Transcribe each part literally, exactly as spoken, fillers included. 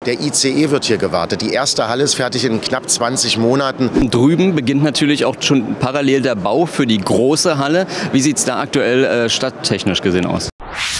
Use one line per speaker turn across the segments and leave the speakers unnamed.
Der I C E wird hier gewartet. Die erste Halle ist fertig in knapp zwanzig Monaten.
Drüben beginnt natürlich auch schon parallel der Bau für die große Halle. Wie sieht es da aktuell äh, stadttechnisch gesehen aus?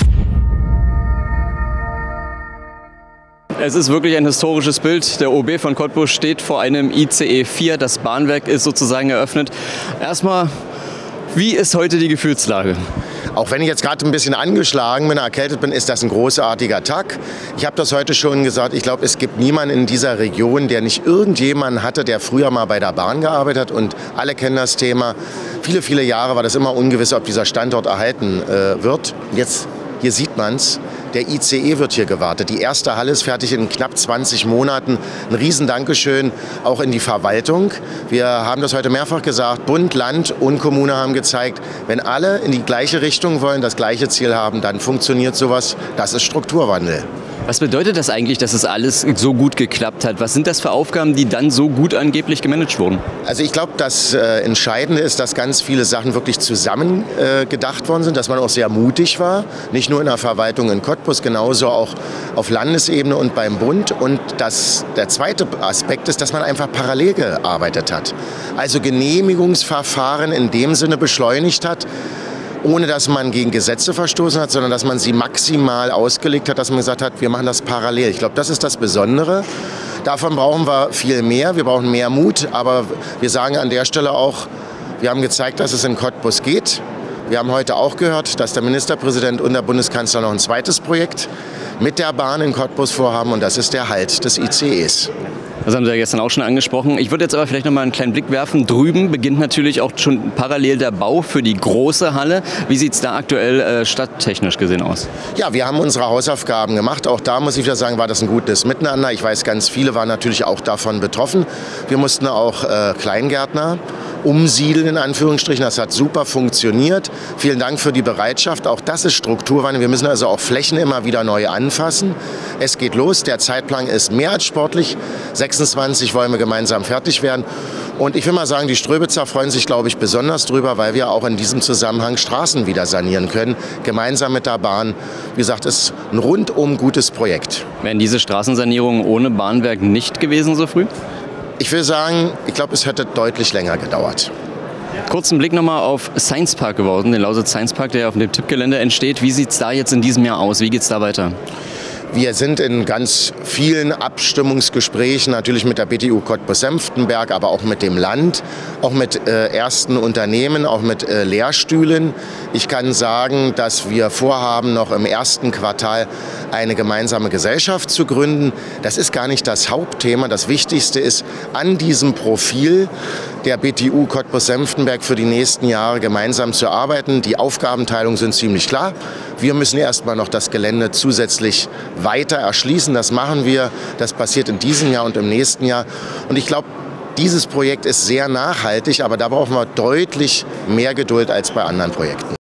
Es ist wirklich ein historisches Bild. Der O B von Cottbus steht vor einem I C E vier. Das Bahnwerk ist sozusagen eröffnet. Erstmal, wie ist heute die Gefühlslage?
Auch wenn ich jetzt gerade ein bisschen angeschlagen bin, erkältet bin, ist das ein großartiger Tag. Ich habe das heute schon gesagt, ich glaube, es gibt niemanden in dieser Region, der nicht irgendjemanden hatte, der früher mal bei der Bahn gearbeitet hat. Und alle kennen das Thema. Viele, viele Jahre war das immer ungewiss, ob dieser Standort erhalten äh, wird. Jetzt, hier sieht man es. Der I C E wird hier gewartet. Die erste Halle ist fertig in knapp zwanzig Monaten. Ein riesen Dankeschön auch in die Verwaltung. Wir haben das heute mehrfach gesagt. Bund, Land und Kommune haben gezeigt, wenn alle in die gleiche Richtung wollen, das gleiche Ziel haben, dann funktioniert sowas. Das ist Strukturwandel.
Was bedeutet das eigentlich, dass es alles so gut geklappt hat? Was sind das für Aufgaben, die dann so gut angeblich gemanagt wurden?
Also ich glaube, das äh, Entscheidende ist, dass ganz viele Sachen wirklich zusammen äh, gedacht worden sind, dass man auch sehr mutig war, nicht nur in der Verwaltung in Cottbus, genauso auch auf Landesebene und beim Bund. Und das, der zweite Aspekt ist, dass man einfach parallel gearbeitet hat. Also Genehmigungsverfahren in dem Sinne beschleunigt hat, ohne dass man gegen Gesetze verstoßen hat, sondern dass man sie maximal ausgelegt hat, dass man gesagt hat, wir machen das parallel. Ich glaube, das ist das Besondere. Davon brauchen wir viel mehr, wir brauchen mehr Mut, aber wir sagen an der Stelle auch, wir haben gezeigt, dass es in Cottbus geht. Wir haben heute auch gehört, dass der Ministerpräsident und der Bundeskanzler noch ein zweites Projekt mit der Bahn in Cottbus vorhaben, und das ist der Halt des I C Es.
Das haben Sie ja gestern auch schon angesprochen. Ich würde jetzt aber vielleicht noch mal einen kleinen Blick werfen. Drüben beginnt natürlich auch schon parallel der Bau für die große Halle. Wie sieht es da aktuell äh, stadttechnisch gesehen aus?
Ja, wir haben unsere Hausaufgaben gemacht. Auch da muss ich wieder sagen, war das ein gutes Miteinander. Ich weiß, ganz viele waren natürlich auch davon betroffen. Wir mussten auch äh, Kleingärtner umsiedeln, in Anführungsstrichen. Das hat super funktioniert. Vielen Dank für die Bereitschaft. Auch das ist Strukturwandel. Wir müssen also auch Flächen immer wieder neu anfassen. Es geht los. Der Zeitplan ist mehr als sportlich. sechsundzwanzig wollen wir gemeinsam fertig werden. Und ich will mal sagen, die Ströbitzer freuen sich, glaube ich, besonders drüber, weil wir auch in diesem Zusammenhang Straßen wieder sanieren können. Gemeinsam mit der Bahn. Wie gesagt, es ist ein rundum gutes Projekt.
Wären diese Straßensanierungen ohne Bahnwerk nicht gewesen so früh?
Ich will sagen, ich glaube, es hätte deutlich länger gedauert.
Kurzen Blick nochmal auf Science Park geworfen, den Lausitz Science Park, der auf dem Tippgelände entsteht. Wie sieht es da jetzt in diesem Jahr aus? Wie geht es da weiter?
Wir sind in ganz vielen Abstimmungsgesprächen, natürlich mit der B T U Cottbus-Senftenberg, aber auch mit dem Land, auch mit äh, ersten Unternehmen, auch mit äh, Lehrstühlen. Ich kann sagen, dass wir vorhaben, noch im ersten Quartal eine gemeinsame Gesellschaft zu gründen. Das ist gar nicht das Hauptthema. Das Wichtigste ist, an diesem Profil der B T U Cottbus-Senftenberg für die nächsten Jahre gemeinsam zu arbeiten. Die Aufgabenteilungen sind ziemlich klar. Wir müssen erstmal noch das Gelände zusätzlich weiter erschließen. Das machen wir. Das passiert in diesem Jahr und im nächsten Jahr. Und ich glaube, dieses Projekt ist sehr nachhaltig, aber da brauchen wir deutlich mehr Geduld als bei anderen Projekten.